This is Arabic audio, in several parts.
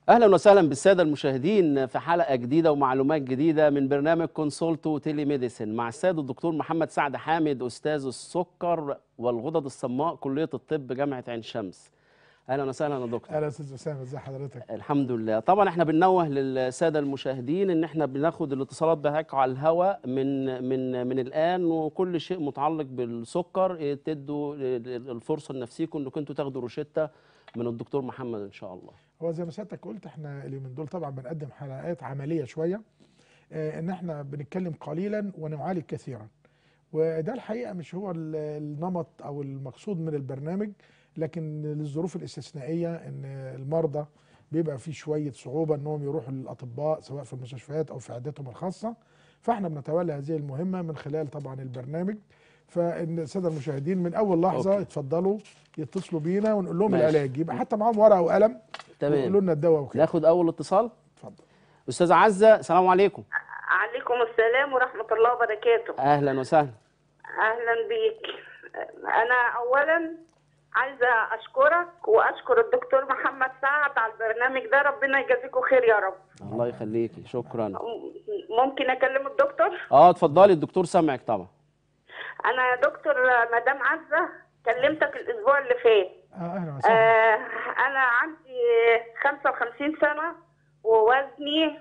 اهلا وسهلا بالساده المشاهدين في حلقه جديده ومعلومات جديده من برنامج كونسولتو تيلي ميديسن مع السيد الدكتور محمد سعد حامد استاذ السكر والغدد الصماء كليه الطب جامعه عين شمس. اهلا وسهلا يا دكتور. اهلا استاذ اسامه، ازي حضرتك؟ الحمد لله. طبعا احنا بننوه للساده المشاهدين ان احنا بناخد الاتصالات بتاعتكم على الهواء من الان، وكل شيء متعلق بالسكر تدوا الفرصه لنفسيكم انكم انتوا تاخدوا روشته من الدكتور محمد ان شاء الله. هو زي ما سيادتك قلت احنا اليومين دول طبعا بنقدم حلقات عمليه شويه، ان احنا بنتكلم قليلا ونعالج كثيرا، وده الحقيقه مش هو النمط او المقصود من البرنامج، لكن للظروف الاستثنائيه ان المرضى بيبقى في شويه صعوبه انهم يروحوا للاطباء سواء في المستشفيات او في عياداتهم الخاصه، فاحنا بنتولى هذه المهمه من خلال طبعا البرنامج. فان الساده المشاهدين من اول لحظه اتفضلوا يتصلوا بينا ونقول لهم ماشي. العلاج، يبقى حتى معاهم ورقه وقلم ويقولوا تمام. لنا الدواء وكده. ناخد اول اتصال. اتفضل. استاذه عزه، السلام عليكم. عليكم السلام ورحمة الله وبركاته. اهلا وسهلا. أهلا بيك. أنا أولا عايزة أشكرك وأشكر الدكتور محمد سعد على البرنامج ده، ربنا يجازيكم خير يا رب. الله يخليكي، شكرا. ممكن أكلم الدكتور؟ اتفضلي، الدكتور سامعك طبعا. أنا يا دكتور مدام عزة كلمتك الأسبوع اللي فات. اهلا وسهلا. أنا عندي 55 سنة ووزني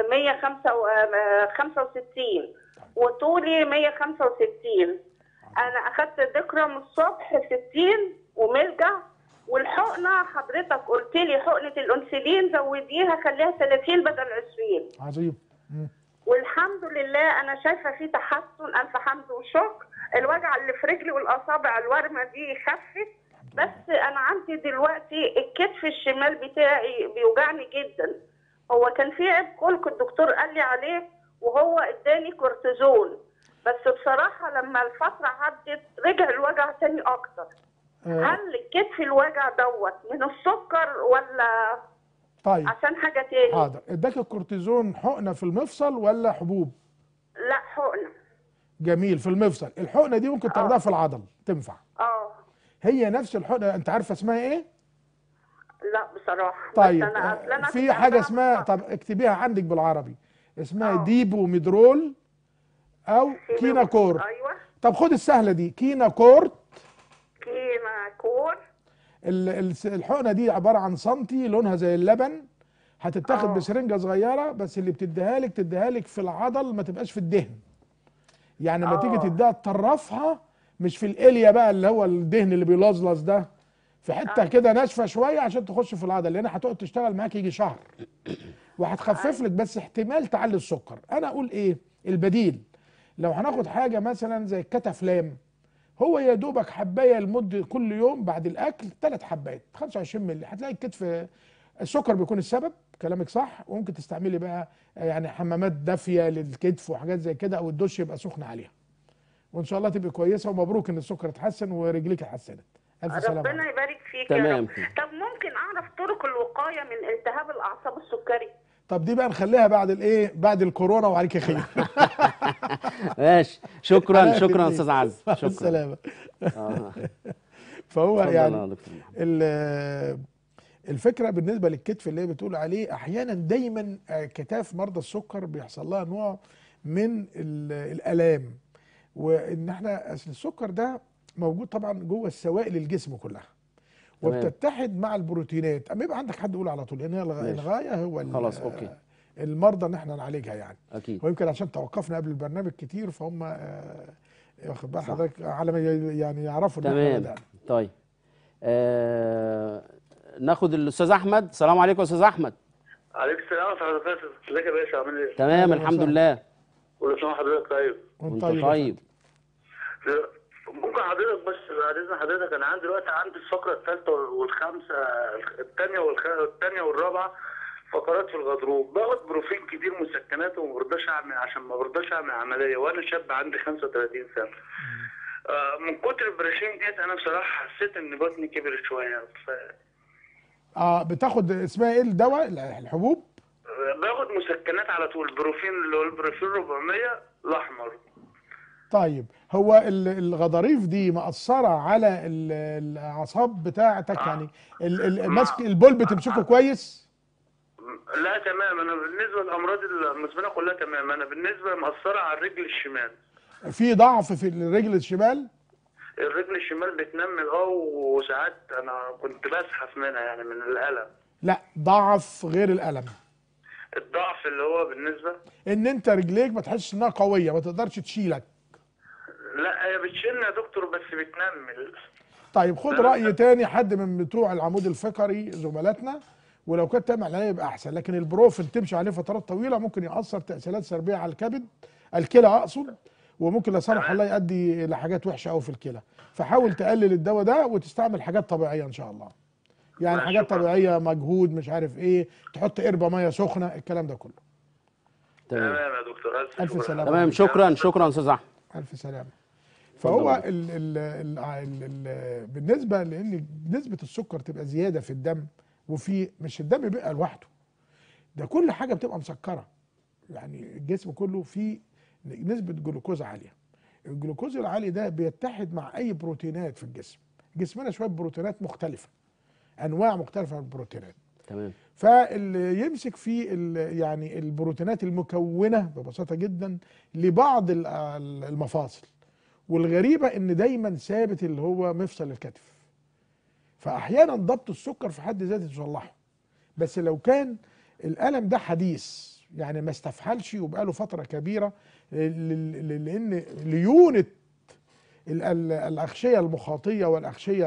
165 وطولي 165. انا اخدت دكرم الصبح 60 وملجا، والحقنه حضرتك قلت لي حقنه الانسولين زوديها خليها 30 بدل 20. عظيم. والحمد لله انا شايفه في تحسن، الف حمد وشكر. الوجع اللي في رجلي والاصابع الورمه دي خفت، بس انا عندي دلوقتي الكتف الشمال بتاعي بيوجعني جدا. هو كان في عيب كلك الدكتور قال لي عليه وهو اداني كورتيزون، بس بصراحه لما الفتره عدت رجع الوجع تاني اكتر. هل الكتف الوجع دوت من السكر ولا طيب عشان حاجه تاني؟ حاضر. اداك الكورتيزون حقنه في المفصل ولا حبوب؟ لا حقنه. جميل، في المفصل. الحقنه دي ممكن تاخدها في العضل، تنفع. هي نفس الحقنه، انت عارفه اسمها ايه؟ لا بصراحه. طيب بس أنا في حاجه اسمها، طب اكتبيها عندك بالعربي، اسمها ديبو ميدرول او كيناكور. ايوه. طب خد السهله دي، كيناكورت. كيناكور. الحقنه دي عباره عن سنتي لونها زي اللبن، هتتاخد بسرنجه صغيره، بس اللي تديها لك في العضل، ما تبقاش في الدهن. يعني لما تيجي تديها تطرفها مش في الاليا بقى اللي هو الدهن اللي بيلظلظ ده، في حته كده ناشفه شويه عشان تخش في العضل، لان هتقعد تشتغل معاك يجي شهر وهتخفف لك، بس احتمال تعلي السكر. انا اقول ايه البديل؟ لو هناخد حاجه مثلا زي الكتافلام، هو يا دوبك حبايه لمده كل يوم بعد الاكل 3 حبات 25 مللي، هتلاقي الكتف. السكر بيكون السبب، كلامك صح، وممكن تستعملي بقى يعني حمامات دافيه للكتف وحاجات زي كده، او الدش يبقى سخن عليها، وان شاء الله تبقى كويسه. ومبروك ان السكر اتحسن ورجليك اتحسنت. الف سلامه. ربنا يبارك فيك تمام. يا رب. طب ممكن اعرف طرق الوقايه من التهاب الاعصاب السكري؟ طب دي بقى نخليها بعد الايه، بعد الكورونا وعليك خير. ماشي، شكرا شكرا استاذ عز، شكرا. السلامه. فهو يعني الفكره بالنسبه للكتف اللي هي بتقول عليه، احيانا دايما كتاف مرضى السكر بيحصل لها نوع من الالام، وان احنا اصل السكر ده موجود طبعا جوه السوائل الجسم كلها، وبتتحد مع البروتينات. اما يبقى عندك حد يقول على طول ان هي الغايه هو خلاص اوكي المرضى ان احنا نعالجها يعني. اكيد. ويمكن عشان توقفنا قبل البرنامج كتير، فهم واخد بال حضرتك على ما يعني يعرفوا. تمام. طيب ناخد الاستاذ احمد. السلام عليكم يا استاذ احمد. عليكم السلام ورحمه الله وبركاته. ازيك يا باشا، عامل ايه؟ تمام الحمد لله. كل سنه وحضرتك طيب. وانت طيب. ممكن حضرتك بس بعد اذن حضرتك، انا دلوقتي عندي الفقره الثالثه والخامسه، الثانيه والرابعه فقرات في الغضروف، باخد بروفين كتير مسكنات وما برضاش اعمل، عشان ما برضاش اعمل عمليه، وانا شاب عندي 35 سنه. من كتر البراشين ديت انا بصراحه حسيت ان بطني كبرت شويه. بتاخد اسمها ايه الدواء الحبوب؟ باخد مسكنات على طول، بروفين اللي هو البروفين 400 الاحمر. طيب هو الغضاريف دي مأثرة على الأعصاب بتاعتك؟ يعني ماسك البول بتمسكه كويس؟ لا تمام، انا بالنسبه للامراض المزمنه كلها تمام. انا بالنسبه مأثره على الرجل الشمال. في ضعف في الرجل الشمال؟ الرجل الشمال بتنمل وساعات انا كنت بزحف منها يعني من الالم. لا، ضعف غير الالم. الضعف اللي هو بالنسبه ان انت رجليك ما تحسش انها قويه، ما تقدرش تشيلك. لا هي بتشيلني يا دكتور بس بتنمل. طيب خد رأي تاني حد من بتوع العمود الفقري زملاتنا، ولو كنت تعمل عليه يبقى احسن. لكن البروفين تمشي عليه فترات طويله ممكن يأثر تأثيرات سلبيه على الكبد، الكلى اقصد، وممكن لا سمح الله يؤدي لحاجات وحشه قوي في الكلى. فحاول تقلل الدواء ده وتستعمل حاجات طبيعيه ان شاء الله. يعني حاجات طبيعيه، مجهود، مش عارف ايه، تحط قربه ميه سخنه، الكلام ده كله. تمام يا دكتور، الف سلامه. تمام، شكرا استاذ احمد. الف سلامه. فهو بالنسبه لان نسبه السكر تبقى زياده في الدم، وفي مش الدم بيبقى لوحده، ده كل حاجه بتبقى مسكره. يعني الجسم كله فيه نسبه جلوكوز عاليه. الجلوكوز العالي ده بيتحد مع اي بروتينات في الجسم. جسمنا شويه بروتينات مختلفه، انواع مختلفه من البروتينات. تمام. فاللي يمسك فيه يعني البروتينات المكونه ببساطه جدا لبعض المفاصل. والغريبه ان دايما ثابت اللي هو مفصل الكتف. فاحيانا ضبط السكر في حد ذاته تصلحه، بس لو كان الالم ده حديث يعني ما استفحلش وبقى له فتره كبيره، لان ليونه الاغشيه المخاطيه والاغشيه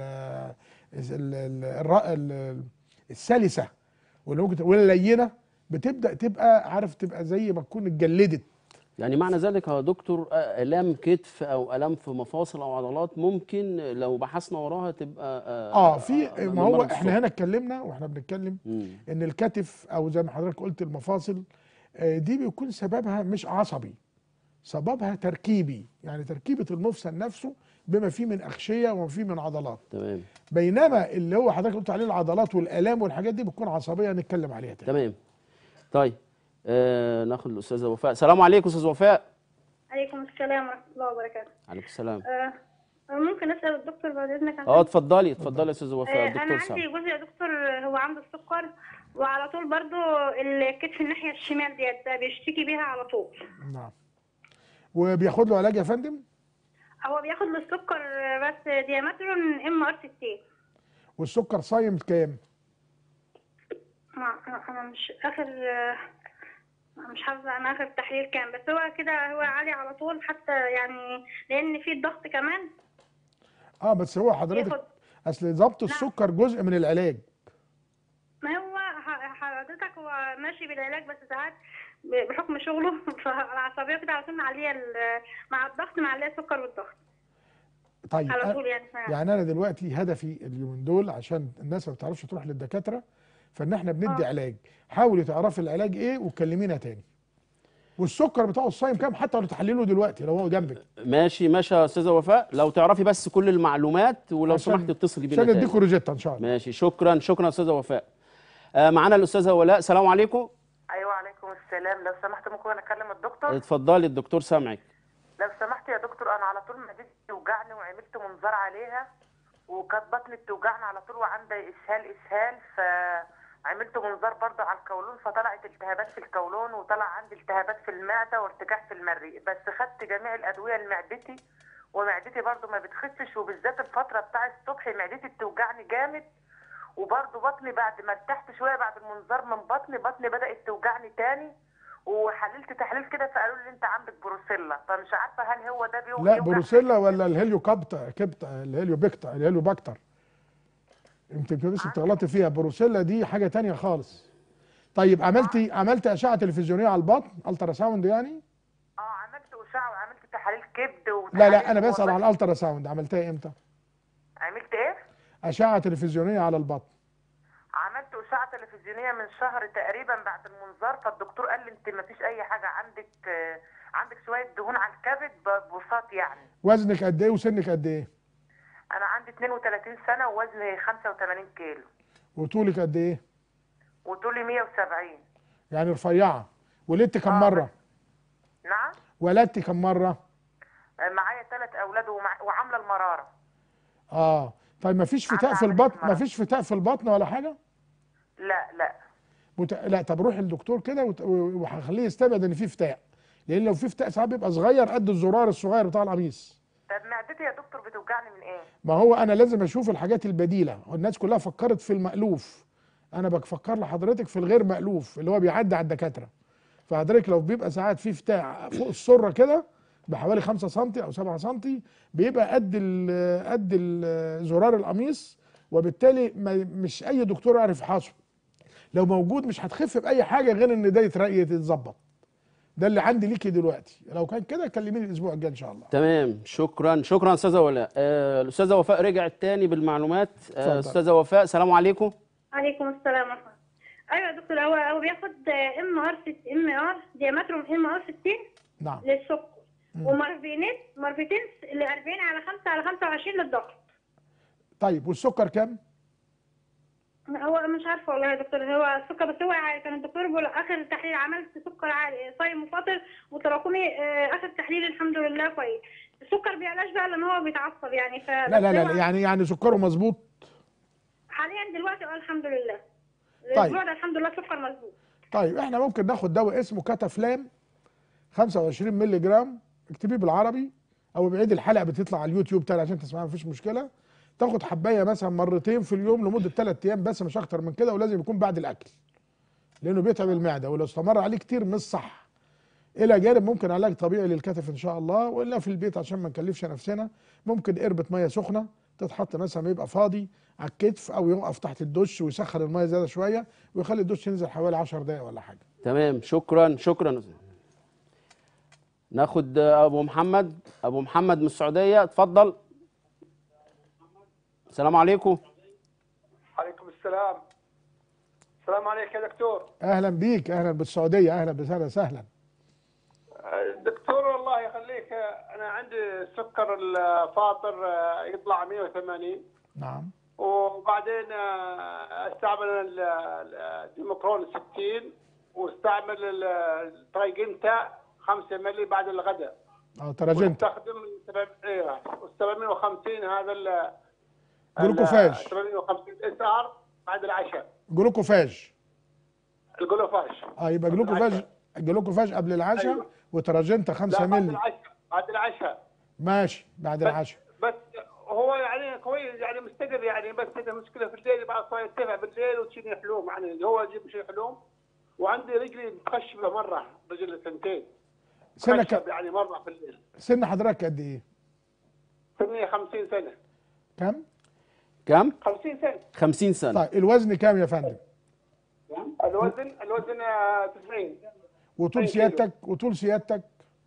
السلسه واللينه بتبدا تبقى عارف، تبقى زي ما تكون اتجلدت. يعني معنى ذلك يا دكتور الام كتف او الام في مفاصل او عضلات ممكن لو بحثنا وراها تبقى في ما هو احنا هنا اتكلمنا واحنا بنتكلم ان الكتف او زي ما حضرتك قلت المفاصل دي بيكون سببها مش عصبي، سببها تركيبي، يعني تركيبه المفصل نفسه بما فيه من اغشيه وما فيه من عضلات. تمام. بينما اللي هو حضرتك قلت عليه العضلات والالام والحاجات دي بتكون عصبيه، نتكلم عليها تاني. تمام. طيب ناخد الاستاذه وفاء. السلام عليكم استاذ وفاء. عليكم السلام ورحمه الله وبركاته. عليكم السلام. ممكن اسال الدكتور بعد اذنك؟ اتفضلي يا استاذه وفاء. انا عندي جوزي يا دكتور هو عنده السكر، وعلى طول برضو الكتف الناحيه الشمال ديت بيشتكي بيها على طول. نعم. وبياخد له علاج يا فندم؟ هو بياخد للسكر بس ديامترون MR60. والسكر صايم كام؟ انا مش حافظه انا اخر تحليل كام، بس هو كده هو عالي على طول، حتى يعني لان في الضغط كمان. بس هو حضرتك اصل ضبط السكر جزء من العلاج. ما هو حضرتك هو ماشي بالعلاج، بس ساعات بحكم شغله فالعصبيه كده على طول معليه مع الضغط، معليه السكر والضغط. طيب على طول يعني انا دلوقتي هدفي اليومين دول عشان الناس ما بتعرفش تروح للدكاتره، فان احنا بندي علاج. حاولي تعرفي العلاج ايه وكلمينا تاني. والسكر بتاعه الصايم كام حتى لو تحلله دلوقتي لو هو جنبك. ماشي يا استاذه وفاء، لو تعرفي بس كل المعلومات ولو سمحت اتصلي بينا عشان نديكوا روجيتا ان شاء الله. ماشي. شكرا يا استاذه وفاء. معانا الاستاذه ولاء. السلام عليكم. ايوه عليكم السلام. لو سمحت ممكن اكلم الدكتور؟ اتفضلي الدكتور سامعك. لو سمحت يا دكتور، انا على طول معدتي بتوجعني وعملت منظار عليها، وكانت بطني بتوجعني على طول وعندي اسهال، فعملت منظار برضه على القولون، فطلعت التهابات في القولون وطلع عندي التهابات في المعده وارتجاع في المريء، بس خدت جميع الادويه لمعدتي ومعدتي برضه ما بتخفش، وبالذات الفتره بتاع الصبح معدتي بتوجعني جامد، وبرضه بطني بعد ما ارتحت شويه بعد المنظار من بطني بدات توجعني تاني، وحللت تحليل كده فقالوا لي انت عندك بروسيلا، فمش عارفه هل هو ده بيوجع؟ لا بروسيلا ولا الهيليو باكتر. انت بس بتغلطي فيها. بروسيلا دي حاجه تانية خالص. طيب عملتي اشعه تلفزيونيه على البطن، الترا ساوند يعني؟ عملت اشعه وعملت تحاليل كبد لا انا بسال على الالترا ساوند، عملتها امتى؟ عملت ايه؟ اشعه تلفزيونيه على البطن. عملت اشعه تلفزيونيه من شهر تقريبا بعد المنظار، فالدكتور قال لي انت ما فيش اي حاجه، عندك شويه دهون على الكبد بساط يعني. وزنك قد ايه وسنك قد ايه؟ انا عندي 32 سنه ووزني 85 كيلو. وطولك قد ايه؟ وطولي 170. يعني رفيعه. ولدت كم مره؟ نعم. ولدت كم مره؟ معايا 3 اولاد وعامله المراره. طيب ما فيش فتاء في البطن؟ ما فيش فتاء في البطن ولا حاجه؟ لا. لا طب روح للدكتور كده وهخليه يستبعد ان في فتاء، لان لو في فتاء ساعات بيبقى صغير قد الزرار الصغير بتاع القميص. طب معدتي يا دكتور بتوجعني من ايه؟ ما هو انا لازم اشوف الحاجات البديله، والناس كلها فكرت في المألوف، انا بفكر لحضرتك في الغير مألوف اللي هو بيعدي على الدكاتره. فحضرتك لو بيبقى ساعات في فتاء فوق السره كده بحوالي 5 سم او 7 سم، بيبقى قد زرار القميص، وبالتالي مش اي دكتور يعرف يحاسبه. لو موجود مش هتخف باي حاجه غير ان ده يتظبط. ده اللي عندي ليكي دلوقتي، لو كان كده كلميني الاسبوع الجاي ان شاء الله. تمام، شكرا شكرا استاذه ولاء. الاستاذه وفاء رجعت تاني بالمعلومات. استاذه وفاء، سلام عليكم. عليكم السلام ورحمة الله. ايوه يا دكتور، هو بياخد ام ار ديامترهم ام ار 60 نعم للسكر، مرفتين ل 40 على 5 على 25 للضغط. طيب والسكر كام؟ هو مش عارفه والله يا دكتور، هو السكر بس هو كان الدكتور بيقول اخر تحليل عملت سكر عالي صايم وفاطر وتراكمي، اخر تحليل الحمد لله كويس. السكر بيعلاش بقى لان هو بيتعصب يعني. لا يعني سكره مظبوط حاليا دلوقتي الحمد لله. طيب الاسبوع ده الحمد لله سكر مظبوط. طيب احنا ممكن ناخد دواء اسمه كاتافلام 25 مللي جرام، اكتبيه بالعربي او بعيد الحلقه بتطلع على اليوتيوب تاني عشان تسمعها مفيش مشكله. تاخد حبايه مثلا مرتين في اليوم لمده 3 ايام بس، مش اكتر من كده، ولازم يكون بعد الاكل لانه بيتعب المعده، ولو استمر عليه كتير مش صح. الى جانب ممكن علاج طبيعي للكتف ان شاء الله، والا في البيت عشان ما نكلفش نفسنا ممكن قربة ميه سخنه تتحط مثلا يبقى فاضي على الكتف، او يقف تحت الدش ويسخن الميه زياده شويه ويخلي الدش ينزل حوالي 10 دقائق ولا حاجه. تمام، شكرا شكرا. ناخد ابو محمد من السعوديه، اتفضل. السلام عليكم. عليكم السلام. السلام عليك يا دكتور. اهلا بيك، اهلا بالسعوديه، اهلا وسهلا. دكتور الله يخليك، انا عندي سكر الفاطر يطلع 180. نعم. وبعدين استعمل الديموكرون 60، واستعمل الترايجنتا 5 مللي بعد الغداء. تراجنتا. واستخدم 750 هذا جلوكوفاج. 750 اس ار بعد العشاء. جلوكوفاج. الجلوكوفاج. يبقى جلوكوفاج قبل العشاء. أيوة. وتراجنتا 5 مللي بعد العشاء. ماشي بعد العشاء. بس هو يعني كويس يعني مستقر يعني، بس اذا مشكله في الليل بعد شويه يرتفع بالليل وتشيني حلوم، يعني هو يجيب شيء حلوم. وعندي رجلي متخشبه مره، رجل سنتين. سنك يعني مره في الليل. سن حضرتك قد ايه؟ سني 50 سنه. كم؟ 50 سنه. 50 سنه. طيب الوزن كام يا فندم؟ الوزن 90. وطول سيادتك؟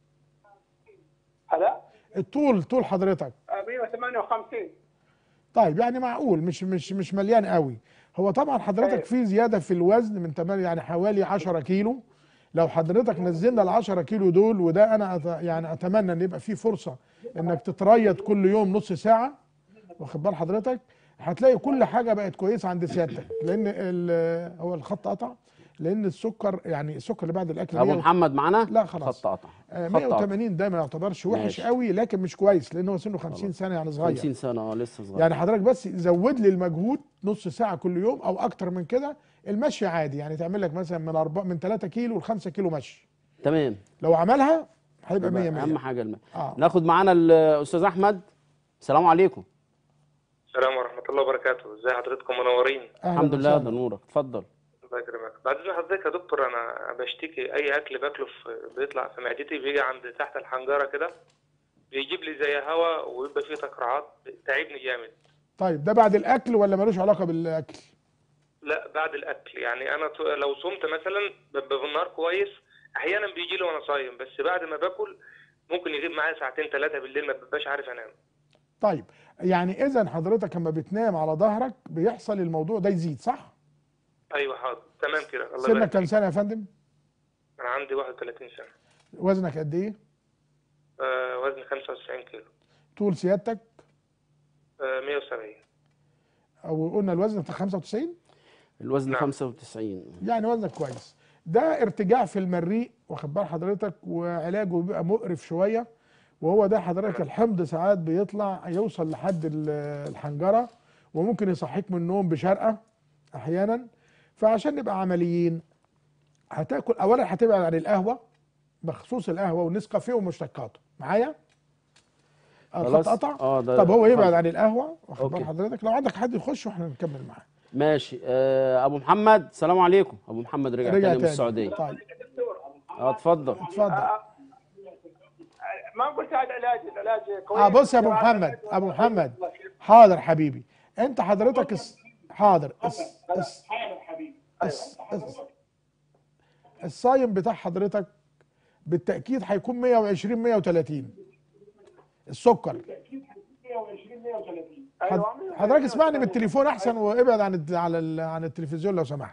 هلا؟ طول حضرتك 158. طيب يعني معقول، مش مليان قوي. هو طبعا حضرتك في زياده في الوزن من 8 يعني حوالي 10 كيلو. لو حضرتك نزلنا ال 10 كيلو دول، وده انا يعني اتمنى ان يبقى في فرصه انك تتريض كل يوم نص ساعه، واخد بال حضرتك، هتلاقي كل حاجه بقت كويسه عند سيادتك. لان هو الخط قطع، لان السكر يعني السكر اللي بعد الاكل ابو محمد معانا؟ لا خلاص. خط قطع. 180 ده ما يعتبرش وحش قوي، لكن مش كويس لان هو سنه 50 سنه يعني صغير. 50 سنه لسه صغير. يعني حضرتك بس زود لي المجهود نص ساعه كل يوم او اكتر من كده. المشي عادي يعني تعمل لك مثلا من 3 كيلو ل 5 كيلو مشي. تمام. لو عملها هيبقى 100 100. اهم حاجه الماء. ناخد معانا الاستاذ احمد. السلام عليكم. السلام ورحمه الله وبركاته. ازي حضرتك؟ منورين. الحمد لله، ده نورك، اتفضل. الله يكرمك. بعد اذن حضرتك يا دكتور، انا بشتكي اي اكل باكله بيطلع في معدتي، بيجي عند تحت الحنجره كده بيجيب لي زي هواء ويبقى فيه تقرعات، تعبني جامد. طيب ده بعد الاكل ولا ملوش علاقه بالاكل؟ لا بعد الاكل، يعني انا لو صمت مثلا ببقى بالنهار كويس، احيانا بيجي لي وانا صايم، بس بعد ما باكل ممكن يغيب معايا 2 3 بالليل، ما ببقاش عارف انام. طيب يعني اذا حضرتك لما بتنام على ظهرك بيحصل الموضوع ده يزيد، صح؟ ايوه حاضر تمام كده. الله يبارك. سنك كام سنه يا فندم؟ انا عندي 31 سنه. وزنك قد ايه؟ وزني 95 كيلو. طول سيادتك؟ 170. او قلنا الوزن 95؟ الوزن نعم. 95 يعني وزنك كويس. ده ارتجاع في المريء، واخد بال حضرتك، وعلاجه بيبقى مقرف شويه، وهو ده حضرتك الحمض ساعات بيطلع يوصل لحد الحنجره، وممكن يصحيك من النوم بشرقه احيانا. فعشان نبقى عمليين، هتاكل اولا، هتبعد عن القهوه بخصوص القهوه والنسكافيه ومشتقاته. معايا؟ الخط خلاص. قطع. ده طب هو يبعد حاضر. عن القهوه، واخد بال أوكي. حضرتك؟ لو عندك حد يخش واحنا نكمل معاه. ماشي. ابو محمد، السلام عليكم. ابو محمد رجع تاني من السعوديه. طيب اتفضل. اتفضل. ما قلت هذا العلاج كويس. بص يا ابو محمد، ابو محمد، حاضر حبيبي. انت حضرتك حاضر. الصايم بتاع حضرتك بالتاكيد هيكون 120 130 السكر. حضرتك اسمعني من التليفون احسن، وابعد عن التلفزيون لو سمحت.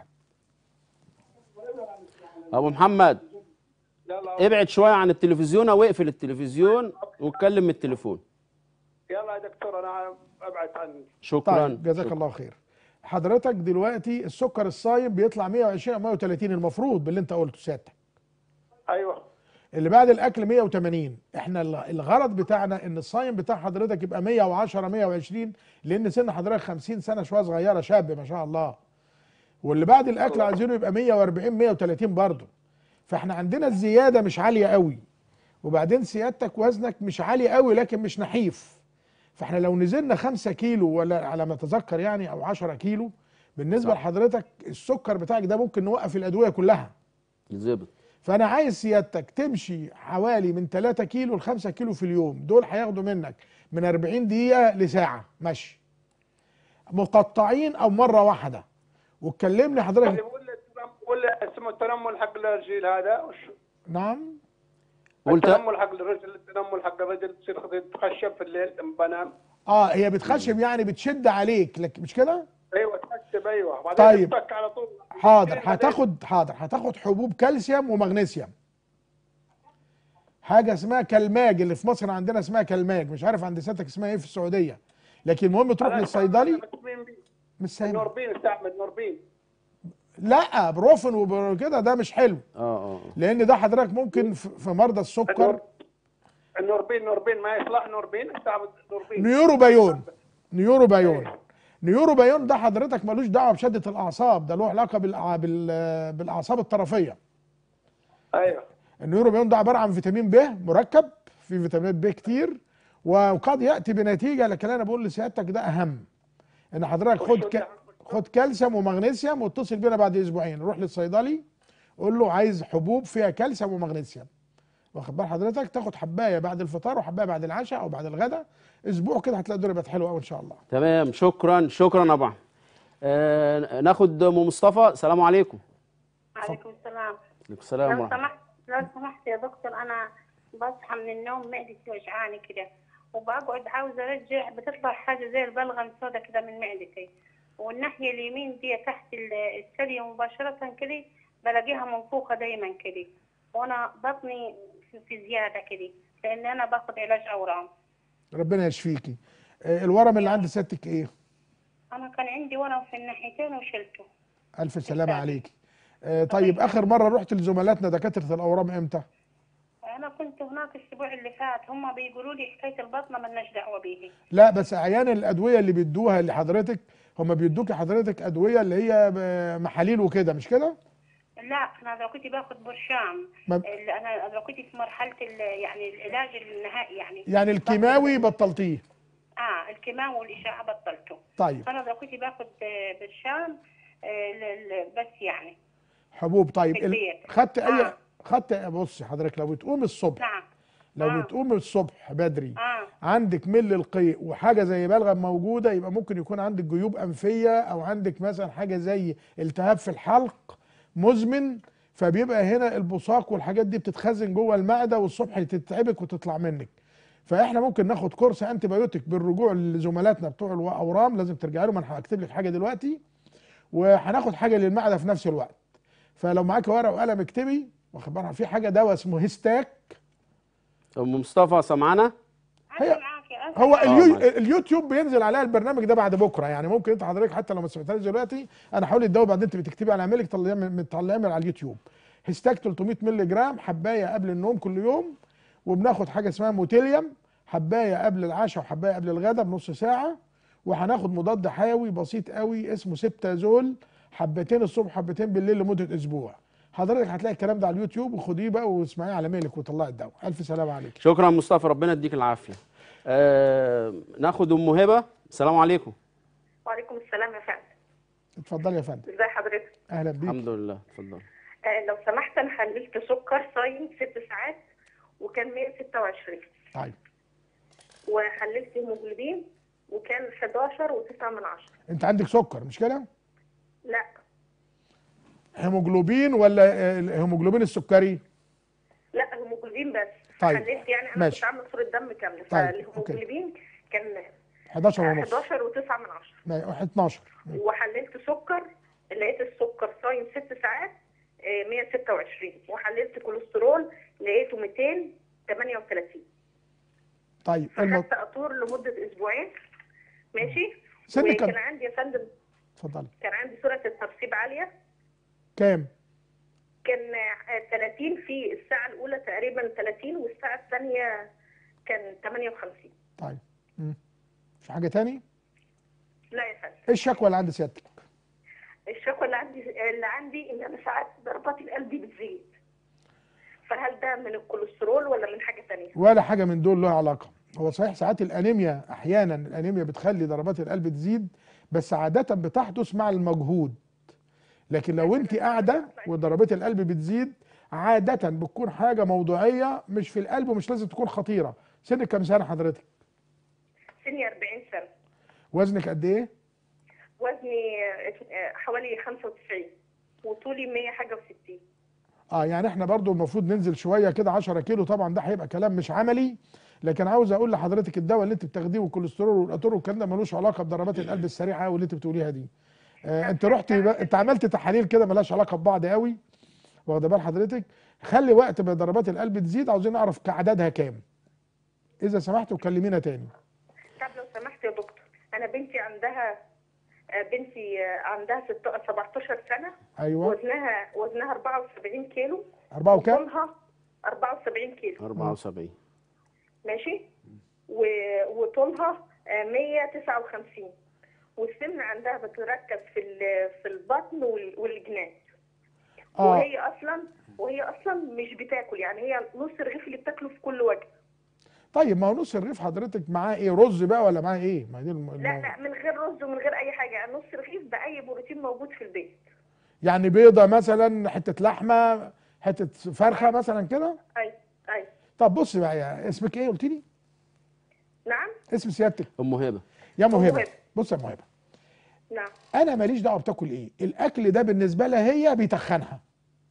ابو محمد ابعد شويه عن التلفزيون او اقفل التلفزيون واتكلم من التليفون. يلا يا دكتور انا ابعد عني. شكرا. طيب جزاك الله خير. حضرتك دلوقتي السكر الصايم بيطلع 120 او 130 المفروض باللي انت قلته سيادتك. ايوه. اللي بعد الاكل 180. احنا الغرض بتاعنا ان الصايم بتاع حضرتك يبقى 110 120، لان سن حضرتك 50 سنه شويه صغيره، شاب ما شاء الله. واللي بعد الاكل عايزينه يبقى 140 130 برضه. فاحنا عندنا الزياده مش عاليه قوي، وبعدين سيادتك وزنك مش عالي قوي لكن مش نحيف. فاحنا لو نزلنا 5 كيلو ولا على ما اتذكر يعني، او 10 كيلو، بالنسبه لحضرتك السكر بتاعك ده ممكن نوقف الادويه كلها. يظبط. فانا عايز سيادتك تمشي حوالي من 3 كيلو ل 5 كيلو في اليوم. دول هياخدوا منك من 40 دقيقه لساعه مشي، مقطعين او مره واحده. وتكلمني حضرتك. ولا اسمه التنمل حق الرجل هذا. نعم. التنمل حق الرجل، التنمل حق الرجل تصير تخشب في الليل لما بنام. هي بتخشب يعني بتشد عليك، لك مش كده؟ ايوه تخشب. ايوه. طيب على طول. حاضر. هتاخد حبوب كالسيوم ومغنيسيوم. حاجه اسمها كالماج، اللي في مصر عندنا اسمها كالماج، مش عارف عند سيادتك اسمها ايه في السعوديه. لكن المهم تروح للصيدلي. مش سامع. نوربين، استعمل نوربين. لا بروفين وكده ده مش حلو. لان ده حضرتك ممكن في مرضى السكر. النوربين ما يصلح. نوربين استعمل نوربين. نيوروبايون ده حضرتك ملوش دعوه بشده الاعصاب، ده له علاقه بالاعصاب الطرفيه. ايوه. النيوروبايون ده عباره عن فيتامين ب مركب، في فيتامينات ب كتير، وقد ياتي بنتيجه. لكن انا بقول لسيادتك ده اهم، ان حضرتك خد كالسيوم ومغنيسيوم، واتصل بينا بعد اسبوعين. روح للصيدلي قول له عايز حبوب فيها كالسيوم ومغنيسيوم، واخد بال حضرتك؟ تاخد حبايه بعد الفطار وحبايه بعد العشاء او بعد الغداء، اسبوع كده هتلاقي الدنيا بقت حلوه قوي ان شاء الله. تمام. شكرا يا ابو. ناخد ام مصطفى. السلام عليكم. وعليكم السلام. عليكم السلام لو ورحمه الله. سمحت يا دكتور، انا بصحى من النوم معدتي وجعاني كده، وبقعد عاوزه ارجع، بتطلع حاجه زي البلغم سودا كده من معدتي، والناحيه اليمين دي تحت الثدي مباشره كده بلاقيها منفوخه دايما كده، وانا بطني في زياده كده، لان انا باخد علاج اورام. ربنا يشفيكي. الورم اللي عند سيادتك ايه؟ انا كان عندي ورم في الناحيتين وشلته. الف سلامه عليكي. طيب اخر مره رحت لزملاتنا دكاتره الاورام امتى؟ انا كنت هناك الاسبوع اللي فات، هم بيقولوا لي حكايه البطنه مالناش دعوه بيها. لا بس احيانا الادويه اللي بيدوها لحضرتك، هم بيدوكي حضرتك ادويه اللي هي محاليل وكده، مش كده؟ لا انا لو كنت باخد برشام، انا لو كنت في مرحله يعني العلاج النهائي يعني الكيماوي بطلتيه. الكيماوي والاشعه بطلته. طيب انا لو كنت باخد برشام بس يعني حبوب. طيب خدت اي خدت؟ بصي حضرتك، لو بتقوم الصبح. نعم. لو بتقوم الصبح بدري عندك مل القيء وحاجه زي بلغم موجوده، يبقى ممكن يكون عندك جيوب انفيه، او عندك مثلا حاجه زي التهاب في الحلق مزمن، فبيبقى هنا البصاق والحاجات دي بتتخزن جوه المعده، والصبح تتعبك وتطلع منك. فاحنا ممكن ناخد كورس انتي بايوتيك بالرجوع لزملاتنا بتوع الاورام، لازم ترجع لهم. انا هكتب لك حاجه دلوقتي، وهناخد حاجه للمعده في نفس الوقت. فلو معاك ورقه وقلم اكتبي، واخد بالك في حاجه دواء اسمه هيستاك. ام مصطفى سامعانا؟ هو اليوتيوب بينزل عليها البرنامج ده بعد بكره، يعني ممكن انت حضرتك حتى لو ما سمعتهاش دلوقتي، انا هقول الدواء بعدين انت بتكتبي على عملك طلعيه على اليوتيوب. هيستاك 300 مللي جرام، حبايه قبل النوم كل يوم. وبناخد حاجه اسمها موتيليوم، حبايه قبل العشاء وحبايه قبل الغداء بنص ساعه. وهناخد مضاد حيوي بسيط قوي اسمه سبتازول، حبتين الصبح حبتين بالليل لمده اسبوع. حضرتك هتلاقي الكلام ده على اليوتيوب، وخديه بقى واسمعيه على ميلك وطلعي الدواء. الف سلامه عليك. شكرا مصطفى، ربنا يديك العافيه. ناخد ام هبه. السلام عليكم. وعليكم السلام يا فندم. اتفضلي يا فندم. ازي حضرتك؟ اهلا بيك. الحمد لله، اتفضل. لو سمحت، انا حللت سكر صايم 6 ساعات وكان 126. طيب. وحللت هيموجلوبين وكان 11.9. انت عندك سكر مش كده؟ لا، هيموجلوبين ولا الهيموجلوبين السكري؟ لا هيموجلوبين بس. طيب. حللت يعني انا ماشي. كنت عامله صوره دم كامله. طيب. فالهيموجلوبين كان 11 ونص. 11.9. 12. وحللت سكر، لقيت السكر صايم 6 ساعات 126. وحللت كوليسترول لقيته 238. طيب فخدت قطور لمده اسبوعين. ماشي. سن كام؟ وكان عندي يا فندم، اتفضلي. كان عندي سرعه الترسيب عاليه. كام؟ كان 30 في الساعه الاولى تقريبا 30، والساعه الثانيه كان 58. طيب. في حاجه تاني؟ لا يا فندم. ايه الشكوى اللي عند سيادتك؟ الشكوى اللي عندي ان انا ساعات ضربات القلب بتزيد. فهل ده من الكوليسترول ولا من حاجه ثانيه؟ ولا حاجه من دول له علاقه. هو صحيح ساعات الانيميا، احيانا الانيميا بتخلي ضربات القلب تزيد، بس عاده بتحدث مع المجهود. لكن لو انت قاعده وضربات القلب بتزيد، عاده بتكون حاجه موضوعيه مش في القلب، ومش لازم تكون خطيره. سنك كام سنه حضرتك؟ سني 40 سنه. وزنك قد ايه؟ وزني حوالي 95 وطولي 100 حاجه و60. يعني احنا برضو المفروض ننزل شويه كده 10 كيلو. طبعا ده هيبقى كلام مش عملي، لكن عاوز اقول لحضرتك الدواء اللي انت بتاخديه والكوليسترول والقطور والكلام ده ملوش علاقه بضربات القلب السريعه واللي انت بتقوليها دي. انت انت عملت تحاليل كده ملهاش علاقه ببعض قوي، واخده بال حضرتك؟ خلي وقت ما ضربات القلب تزيد عاوزين نعرف كعددها كام. اذا سمحت وكلمينا تاني. طب لو سمحت يا دكتور، انا بنتي عندها 17 سنه. ايوه. وزنها 74 كيلو. 4 وكام؟ وطولها 74 كيلو. 74. ماشي. وطولها 159. والسمنه عندها بتركز في البطن والجناب. وهي اصلا مش بتاكل، يعني هي نص الرغيف اللي بتاكله في كل وجبه. طيب ما هو نص الرغيف حضرتك معاه ايه؟ رز بقى ولا معاه ايه؟ ما دي لا من غير رز ومن غير اي حاجه، نص رغيف باي بروتين موجود في البيت. يعني بيضه مثلا، حته لحمه، حته فرخه مثلا كده؟ ايوه. طب بص بقى، يا اسمك ايه قلت لي؟ نعم. اسم سيادتك؟ ام هبه. يا ام هبه، بص يا ام هبه. نعم. انا ماليش دعوه بتاكل ايه، الاكل ده بالنسبه لها هي بيتخنها.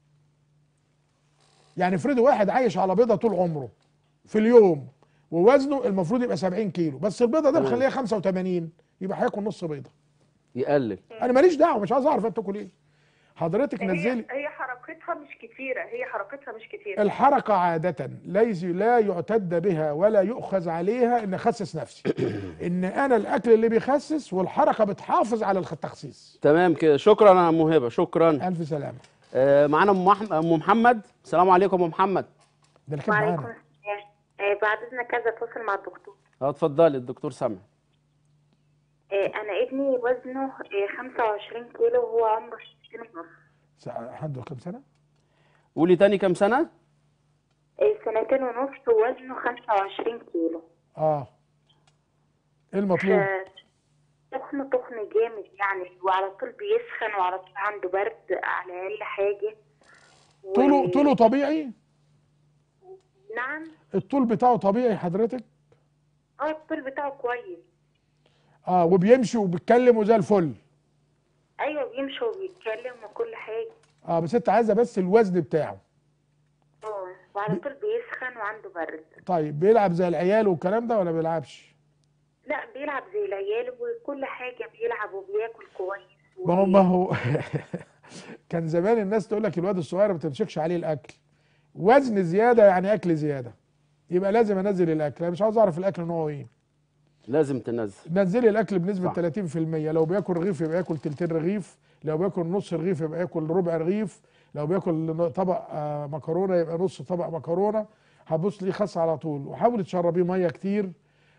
يعني افرضوا واحد عايش على بيضه طول عمره في اليوم، ووزنه المفروض يبقى 70 كيلو، بس البيضه ده مخليها 85، يبقى هياكل نص بيضه. يقلل. انا ماليش دعوه، مش عايز اعرف انت تاكل ايه. حضرتك نزلي. هي حركتها مش كتيره، الحركه عاده لا يعتد بها ولا يؤخذ عليها ان اخسس نفسي. ان انا الاكل اللي بيخسس، والحركه بتحافظ على التخسيس. تمام كده. شكرا يا ام هبه، شكرا. الف سلامه. معانا ام محمد. السلام عليكم ام محمد. ده اللي كان معانا. بعد اذنك كذا اتواصل مع الدكتور. اتفضلي، الدكتور سامع. انا ابني وزنه 25 كيلو وهو عمره 2 ونص. عنده كام سنه؟ قولي تاني، كام سنه؟ 2 ونص ووزنه 25 كيلو. ايه المطلوب؟ تخن جامد يعني، وعلى طول بيسخن، وعلى طول عنده برد على اقل حاجه. طوله طبيعي؟ نعم. الطول بتاعه طبيعي حضرتك؟ الطول بتاعه كويس. وبيمشي وبيتكلم وزي الفل؟ ايوه بيمشي وبيتكلم وكل حاجه. بس انت عايزه بس الوزن بتاعه. وعلى طول بيسخن وعنده برد. طيب بيلعب زي العيال والكلام ده ولا بيلعبش؟ لا بيلعب زي العيال وكل حاجه، بيلعب وبياكل كويس. ما هو كان زمان الناس تقول لك الواد الصغير ما تمسكش عليه الاكل. وزن زياده يعني اكل زياده، يبقى لازم انزل الاكل. انا مش عاوز اعرف الاكل نوعه ايه. لازم تنزل. نزلي الاكل بنسبه 30%. لو بياكل رغيف يبقى ياكل تلتين رغيف، لو بياكل نص رغيف يبقى ياكل ربع رغيف، لو بياكل طبق مكرونه يبقى نص طبق مكرونه. هتبص ليه خس على طول. وحاولي تشربيه ميه كتير،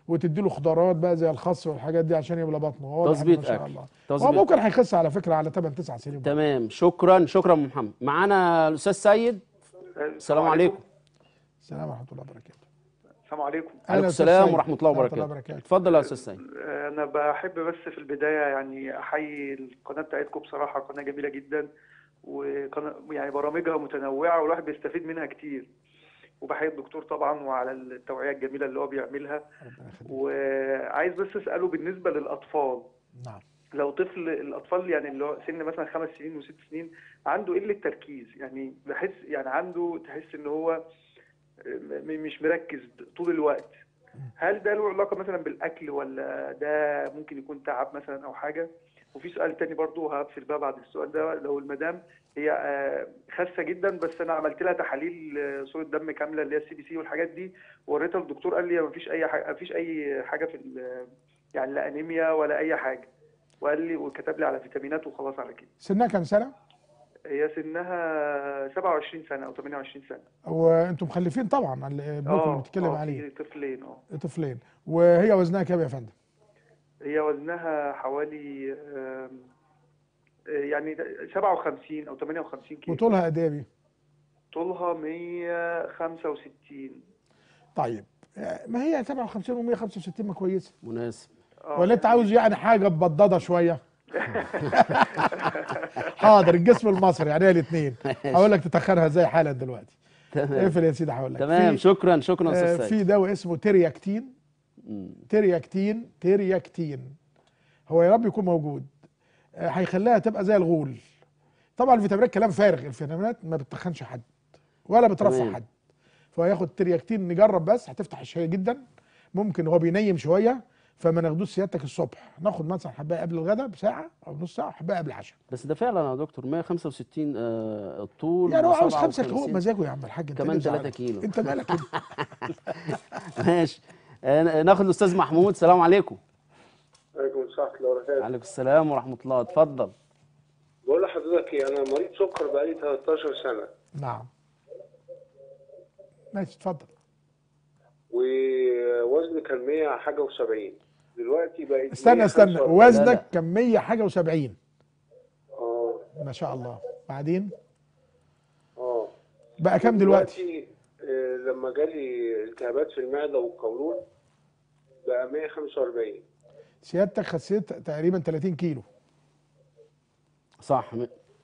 وتدي له خضروات بقى زي الخس والحاجات دي عشان يملى بطنه. واضح إنه تظبيط ما شاء اكل الله. هو تظبيط. ممكن هيخس على فكره على 8 9 سنين. تمام، شكرا شكرا محمد. معانا الاستاذ سيد. السلام عليكم. السلام ورحمه الله وبركاته. السلام عليكم. عليكم السلام ورحمه الله وبركاته. اتفضل يا استاذ سيد. انا بحب بس في البدايه يعني احيي القناه بتاعتكم، بصراحه قناه جميله جدا، وقناه يعني برامجها متنوعه والواحد بيستفيد منها كتير. وبحيي الدكتور طبعا وعلى التوعيه الجميله اللي هو بيعملها. وعايز بس اساله بالنسبه للاطفال. نعم. لو طفل، الاطفال يعني اللي هو سن مثلا 5 سنين و6 سنين عنده قله تركيز، يعني بحس يعني عنده تحس ان هو مش مركز طول الوقت، هل ده له علاقه مثلا بالاكل ولا ده ممكن يكون تعب مثلا او حاجه؟ وفي سؤال تاني برضو هقفل بقى بعد السؤال ده. لو المدام هي خاسه جدا بس انا عملت لها تحاليل صوره دم كامله اللي هي CBC والحاجات دي ووريتها للدكتور، قال لي مفيش اي حاجه، مفيش اي حاجه في يعني لا انيميا ولا اي حاجه، وقال لي وكتب لي على فيتامينات وخلاص على كده. سنها كام سنه؟ هي سنها 27 سنه او 28 سنه. وانتم مخلفين طبعا ابنكم اللي بتتكلم عليه؟ طفلين. طفلين. وهي وزنها كام يا فندم؟ هي وزنها حوالي يعني 57 او 58 كيلو. وطولها قد ايه؟ طولها 165. طيب ما هي 57 و165 ما كويسه. مناسب. ولا انت عاوز يعني حاجه مبضضه شويه؟ حاضر، الجسم المصري يعني الاثنين. هقول لك تتخنها ازاي حالا دلوقتي. تمام. اقفل يا سيدي هقول لك. تمام، شكرا شكرا استاذ سيد. في دواء اسمه ترياكتين. ترياكتين هو يا رب يكون موجود. هيخليها تبقى زي الغول. طبعا الفيتامينات كلام فارغ، الفيتامينات ما بتخنش حد ولا بترفع حد. فهو ياخد ترياكتين، نجرب بس هتفتح الشهيه جدا. ممكن هو بينيم شويه فما ناخدوش سيادتك الصبح، ناخد مثلا حبايه قبل الغداء بساعه او نص ساعه، حبايه قبل العشاء. بس ده فعلا يا دكتور 165 الطول يعني هو عاوز 5 كيلو مزاجه يا عم الحاج. انت كمان 3 كيلو. انت مالك انت؟ ماشي. ناخد الاستاذ محمود. السلام عليكم. عليكم السلام ورحمه الله وبركاته. وعليكم السلام ورحمه الله. اتفضل. بقول لحضرتك ايه، انا مريض سكر بقالي 13 سنه. نعم. ماشي اتفضل. ووزني كان 100 حاجه و70، دلوقتي بقيت استنى وزنك كان 100 حاجه و70. ما شاء الله. بعدين بقى كام دلوقتي؟ لما جالي التهابات في المعده والقولون بقى 145. سيادتك خسيت تقريبا 30 كيلو. صح.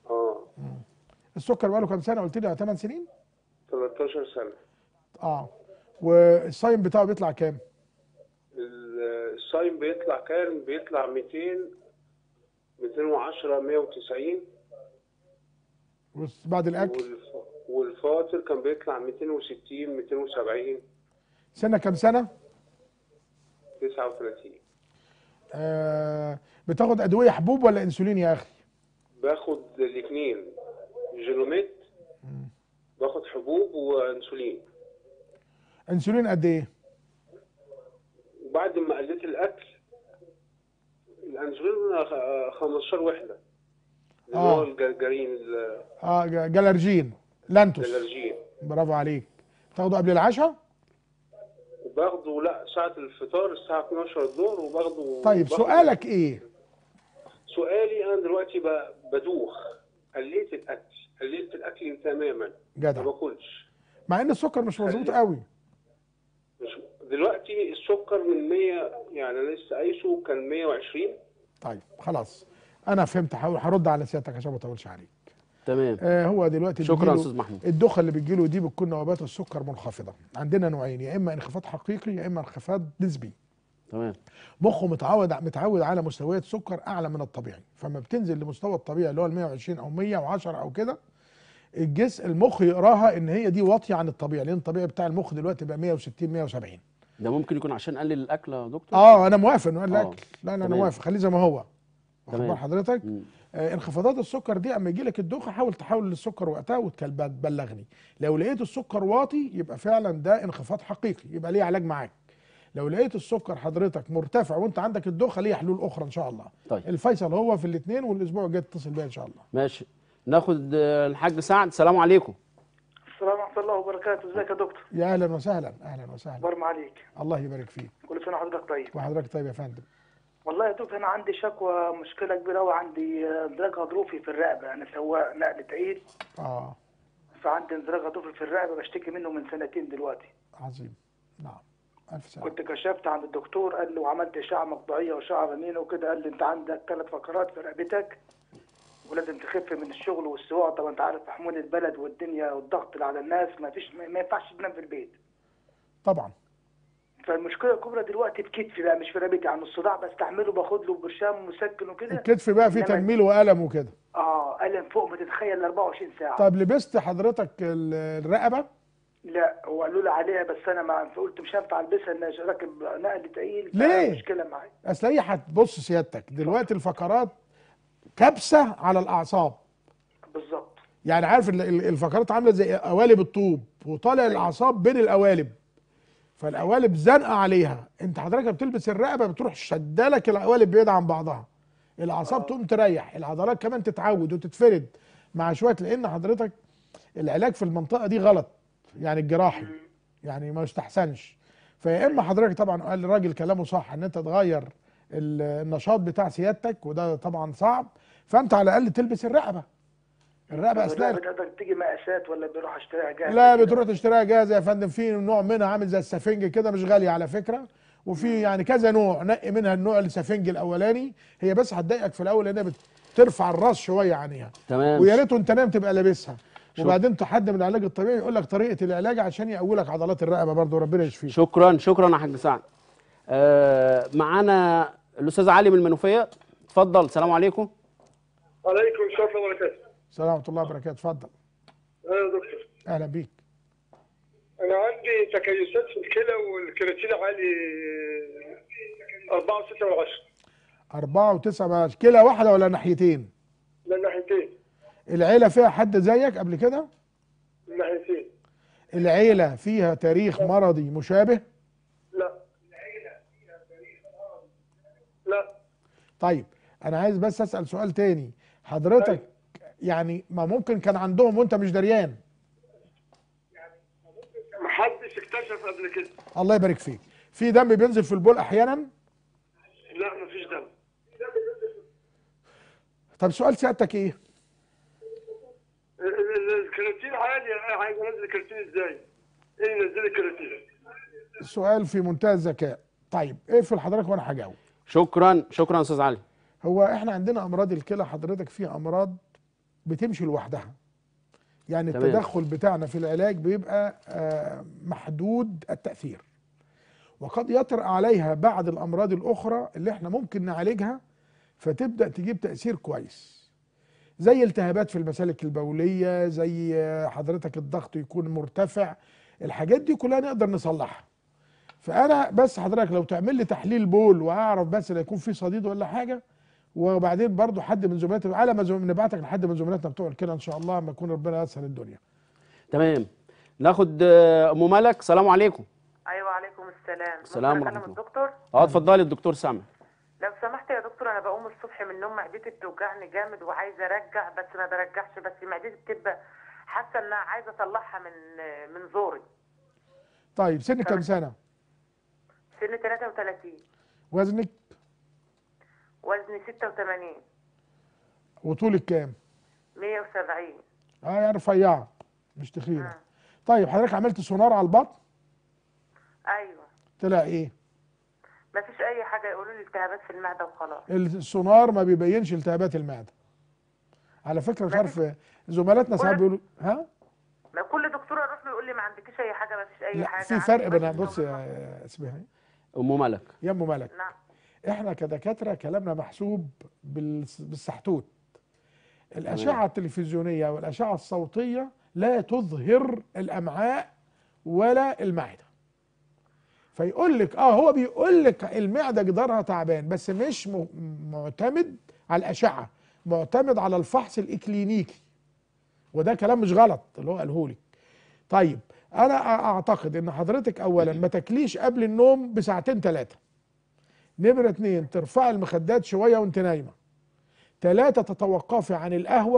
السكر بقاله كام سنه قلت لي؟ 8 سنين؟ 13 سنه. والصايم بتاعه بيطلع كام؟ الصايم بيطلع 200 210 190. بعد الاكل؟ والفاطر كان بيطلع 260 270. سنه كام سنه؟ 39. بتاخد ادويه حبوب ولا انسولين يا اخي؟ باخد الاثنين، جينوميت، باخد حبوب وانسولين. انسولين قد ايه؟ وبعد ما قلت الاكل الانسولين 15 وحده اللي هو الجرجرين جلارجين لانتوس. جلارجين. برافو عليك. تاخده قبل العشاء؟ باخده لا ساعة الفطار الساعة 12 الظهر وباخده. طيب سؤالك ايه؟ سؤالي انا دلوقتي بدوخ، قللت الاكل تماما. جدع. ما باكلش. مع ان السكر مش مظبوط قوي. دلوقتي السكر من 100، يعني انا لسه قايسه كان 120. طيب خلاص انا فهمت. هرد على سيادتك عشان ما اطولش عليك. تمام. هو دلوقتي شكرا استاذ محمود. الدوخه اللي بتجيله دي بتكون نوبات السكر منخفضه. عندنا نوعين، يا اما انخفاض حقيقي يا اما انخفاض نسبي. تمام. مخه متعود على مستويات سكر اعلى من الطبيعي، فما بتنزل لمستوى الطبيعي اللي هو ال 120 او 110 او كده، المخ يقراها ان هي دي واطيه عن الطبيعي، لان الطبيعي بتاع المخ دلوقتي بقى 160 170. ده ممكن يكون عشان قلل الاكل يا دكتور؟ انا موافق انه قلل الاكل. لا انا موافق، خليه زي ما هو. واخد بال حضرتك؟ انخفاضات السكر دي اما يجي لك الدوخه حاول تحول للسكر وقتها وتبلغني. لو لقيت السكر واطي يبقى فعلا ده انخفاض حقيقي، يبقى ليه علاج معاك. لو لقيت السكر حضرتك مرتفع وانت عندك الدوخه ليه حلول اخرى ان شاء الله. طيب. الفيصل هو في الاثنين، والاسبوع الجاي تتصل بيا ان شاء الله. ماشي. ناخد الحاج سعد. السلام عليكم. السلام ورحمه الله وبركاته. ازيك يا دكتور؟ يا اهلا وسهلا، اهلا وسهلا. برم عليك. الله يبارك فيك. كل سنه وحضرتك طيب. وحضرتك طيب يا فندم. والله يا دكتور انا عندي شكوى، مشكله كبيره قوي، عندي انزلاق غضروفي في الرقبه. انا سواق نقل تقيل. فعندي انزلاق غضروفي في الرقبه، بشتكي منه من سنتين دلوقتي. عظيم. نعم. الف سلامه. كنت كشفت عند الدكتور، قال لي وعملت اشعه مقطعيه واشعه رنين وكده، قال لي انت عندك 3 فقرات في رقبتك ولازم تخف من الشغل والسواقه. طبعا انت عارف حمول البلد والدنيا والضغط اللي على الناس، ما ينفعش تنام في البيت. طبعا. فالمشكله الكبرى دلوقتي في كتفي بقى، مش في رقبتي. يعني الصداع بستحمله، باخد له برشام مسكن وكده. الكتف بقى فيه تنميل والم وكده. الم فوق ما تتخيل 24 ساعه. طب لبست حضرتك الرقبه؟ لا، هو قالوا لي عليها بس انا ما قلت مش هينفع البسها، ان راكب نقل تقيل. ليه؟ مشكله معايا. اصل هي هتبص سيادتك دلوقتي الفقرات كبسه على الاعصاب. بالظبط. يعني عارف الفقرات عامله زي قوالب الطوب، وطالع الاعصاب بين القوالب، فالقوالب زنقه عليها. انت حضرتك بتلبس الرقبه بتروح شدالك القوالب بعيد عن بعضها، الاعصاب تقوم تريح، العضلات كمان تتعود وتتفرد مع شويه، لان حضرتك العلاج في المنطقه دي غلط، يعني الجراحي يعني ما يستحسنش. فيا اما حضرتك طبعا قال الراجل كلامه صح ان انت تغير النشاط بتاع سيادتك، وده طبعا صعب، فانت على الاقل تلبس الرقبه. الرقبه اثناء بتقدر تيجي مقاسات ولا بروح اشتريها جاهزه؟ لا، بتروح تشتريها جاهزه يا فندم. في نوع منها عامل زي السفنج كده، مش غاليه على فكره، وفي يعني كذا نوع، نقي منها النوع السفنج الاولاني. هي بس هتضايقك في الاول لانها بترفع الراس شويه عنيها. تمام. ويا ريت وانت نايم تبقى لابسها. وبعدين حد من العلاج الطبيعي يقول لك طريقه العلاج عشان يقولك عضلات الرقبه برضه، ربنا يشفيك. شكرا يا حاج سعد. معانا الاستاذ علي من المنوفيه، اتفضل. السلام عليكم. وعليكم السلام ورحمه الله وبركاته. السلام ورحمه الله وبركاته، اتفضل. اهلا يا دكتور. اهلا بيك. انا عندي تكيسات في الكلى والكرياتين عالي 4.6 من 10. 4.9 كلى واحده ولا ناحيتين؟ من ناحيتين. العيله فيها حد زيك قبل كده؟ من ناحيتين. العيله فيها تاريخ مرضي مشابه؟ لا. لا. طيب انا عايز بس اسال سؤال تاني. حضرتك يعني ما ممكن كان عندهم وانت مش دريان؟ محدش اكتشف قبل كده. الله يبارك فيك. في دم بينزل في البول احيانا؟ لا مفيش دم. طب سؤال سيادتك ايه؟ الكرياتين عالي، عايز انزل الكرياتين ازاي؟ ايه ينزل الكرياتين؟ السؤال في منتهى الذكاء. طيب اقفل حضرتك وانا هجاوب. شكرا يا استاذ علي. هو احنا عندنا امراض الكلى حضرتك في امراض بتمشي لوحدها. يعني تمام. التدخل بتاعنا في العلاج بيبقى محدود التأثير، وقد يطرأ عليها بعض الامراض الاخرى اللي احنا ممكن نعالجها فتبدأ تجيب تأثير كويس، زي التهابات في المسالك البولية، زي حضرتك الضغط يكون مرتفع. الحاجات دي كلها نقدر نصلحها. فانا بس حضرتك لو تعمل لي تحليل بول واعرف بس لا يكون في صديد ولا حاجه، وبعدين برضو حد من زملاتنا على ما نبعتك لحد من زملاتنا بتوع الكلى ان شاء الله، ما يكون ربنا يسهل الدنيا. تمام. ناخد ام ملك. السلام عليكم. ايوه عليكم السلام. السلام ممكن ورحمه اكلم الله. الدكتور؟ اتفضلي الدكتور سامع. لو سمحت يا دكتور، انا بقوم الصبح من النوم معدتي بتوجعني جامد وعايزه ارجع بس ما برجعش، بس معدتي بتبقى حاسه انها عايزه اطلعها من زوري. طيب سن كام سنه؟ سن 33. وزنك؟ وزني 86. وطولك كام؟ 170. يعني رفيعه مش تخينه. طيب حضرتك عملت سونار على البطن؟ ايوه. طلع ايه؟ ما فيش اي حاجه، يقولوا لي التهابات في المعده وخلاص. السونار ما بيبينش التهابات المعده على فكره. مش عارف زملاتنا ساعات بيقولوا ما كل دكتور اروح له يقول لي ما عندكيش اي حاجه، ما فيش اي لا حاجه. في فرق بين، بص يا اسمها ايه؟ ام ملك. يا ام ملك. نعم. احنا كدكاتره كلامنا محسوب بالسحتوت. الاشعه التلفزيونيه والاشعه الصوتيه لا تظهر الامعاء ولا المعده. فيقول لك هو بيقول لك المعده جدارها تعبان، بس مش معتمد على الاشعه، معتمد على الفحص الاكلينيكي، وده كلام مش غلط اللي هو قاله لك. طيب انا اعتقد ان حضرتك اولا ما تاكليش قبل النوم بساعتين 3. نمرة 2 ترفعي المخدات شويه وانت نايمه. 3 تتوقفي عن القهوه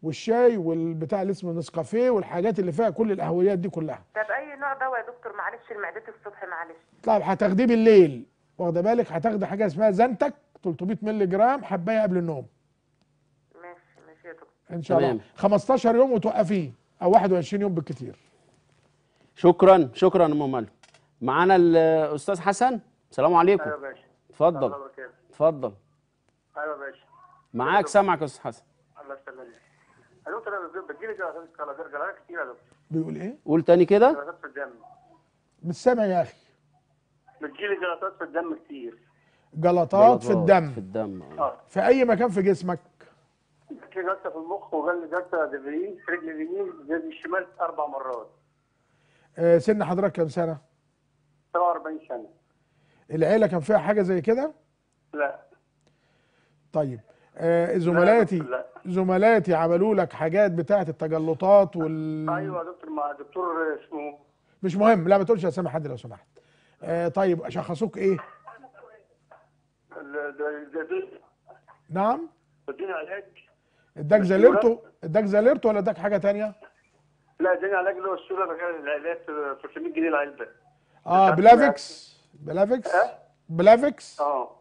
والشاي والبتاع اللي اسمه نسكافيه والحاجات اللي فيها كل القهويات دي كلها. طب اي نوع دواء يا دكتور؟ معلش لمعدتي الصبح معلش. طيب هتاخديه بالليل، واخده بالك؟ هتاخدي حاجه اسمها زنتك 300 مللي جرام حبايه قبل النوم. ماشي يا دكتور. ان شاء الله تمام. 15 يوم وتوقفيه، او 21 يوم بالكتير. شكرا شكرا يا ام مالو. معانا الاستاذ حسن. السلام عليكم. ايوه يا باشا. اتفضل الله وبركاته. اتفضل. ايوه يا باشا. معاك، سامعك يا استاذ حسن. الله يسلمك. يا دكتور انا بتجيلي جلطات كتير يا دكتور. بيقول ايه؟ قول تاني كده. جلطات في الدم. مش سامع يا اخي. بتجيلي جلطات في الدم كتير. جلطات في الدم. في الدم. في اي مكان في جسمك؟ جاتلي جلطه في المخ وجالي جلطه دبرين في رجلي اليمين زي الشمال 4 مرات. سن حضرتك كام سنه؟ 47 سنه. العيله كان فيها حاجه زي كده؟ لا. طيب لا. زملاتي عملوا لك حاجات بتاعه التجلطات ايوه يا دكتور، مع دكتور اسمه. مش مهم، لا ما تقولش اسامي حد لو سمحت. طيب شخصوك ايه؟ نعم؟ اديني علاج. اداك زاليرتو ولا اداك حاجه ثانيه؟ لا اداني علاج اللي هو السوله العلاج 300 جنيه العلبه. بلافكس.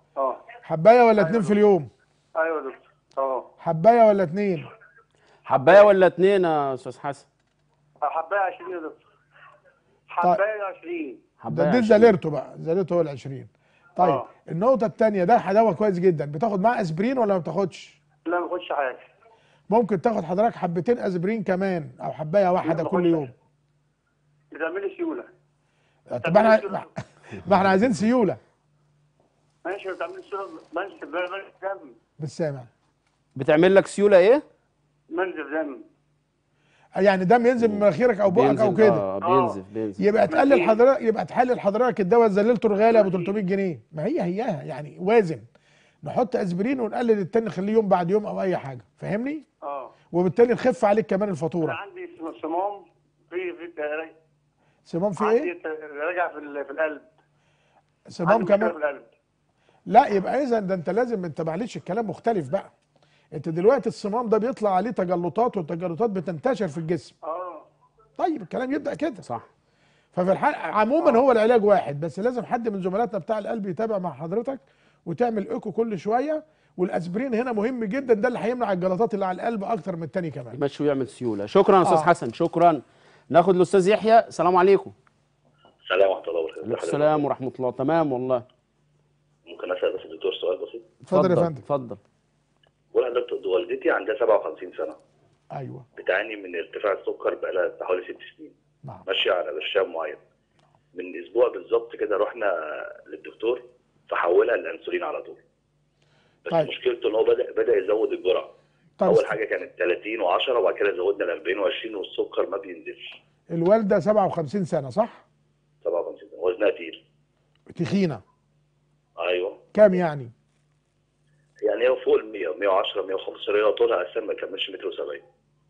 حبايه ولا 2 في اليوم؟ ايوه يا دكتور. حبايه ولا 2؟ حبايه ولا 2 يا استاذ حسن؟ حبايه 20 يا دكتور. حبايه 20. ده زاليرتو بقى، زاليرتو هو ال 20. طيب النقطه الثانيه، ده دواء كويس جدا، بتاخد معاه اسبرين ولا ما بتاخدش؟ لا ما باخدش حاجه. ممكن تاخد حضرتك حبتين اسبرين كمان، او حبايه واحده كل يوم. بتعمل لي سيوله. طب ما احنا عايزين سيوله. ماشي، بتعمل لي سيوله منزل دم. مش سامع. بتعمل لك سيوله ايه؟ منزل دم. يعني دم ينزل من مناخيرك او بقك او كده. بينزف. يبقى تحلل حضرتك الدواء زللته الغالي ابو 300 جنيه، ما هياها يعني وازن. نحط اسبرين ونقلل التاني نخليه يوم بعد يوم او اي حاجه، فاهمني؟ وبالتالي نخف عليك كمان الفاتوره. انا عندي صمام في صمام في ايه؟ عندي راجع في القلب. صمام كمان في القلب. لا يبقى اذا ده انت لازم، انت معلش الكلام مختلف بقى. انت دلوقتي الصمام ده بيطلع عليه تجلطات، والتجلطات بتنتشر في الجسم. طيب الكلام يبدا كده. صح. ففي الحال عموما هو العلاج واحد، بس لازم حد من زملاتنا بتاع القلب يتابع مع حضرتك وتعمل ايكو كل شويه. والاسبرين هنا مهم جدا، ده اللي هيمنع الجلطات اللي على القلب اكتر من التاني كمان. يمشي ويعمل سيوله. شكرا يا استاذ حسن، شكرا. ناخد الاستاذ يحيى. السلام عليكم. السلام ورحمه الله وبركاته. السلام ورحمه الله. تمام والله. ممكن اسال بس الدكتور سؤال بسيط؟ اتفضل يا فندم. اتفضل. بقول لحضرتك والدتي عندها 57 سنه. ايوه. بتعاني من ارتفاع السكر بقالها حوالي 6 سنين. نعم. ماشيه على برشام معين. من اسبوع بالظبط كده رحنا للدكتور فحولها للانسولين على طول. بس طيب. مشكلته ان هو بدا يزود الجرعه. طيب. اول حاجه كانت 30 و10 وبعد كده زودنا ل 40 و20 والسكر ما بينزلش. الوالده 57 سنه صح؟ 57 سنه. وزنها تقيل. تخينه. ايوه. كام يعني؟ يعني هو فوق ال 100 110 115. هي طولها اساسا ما كملش 170.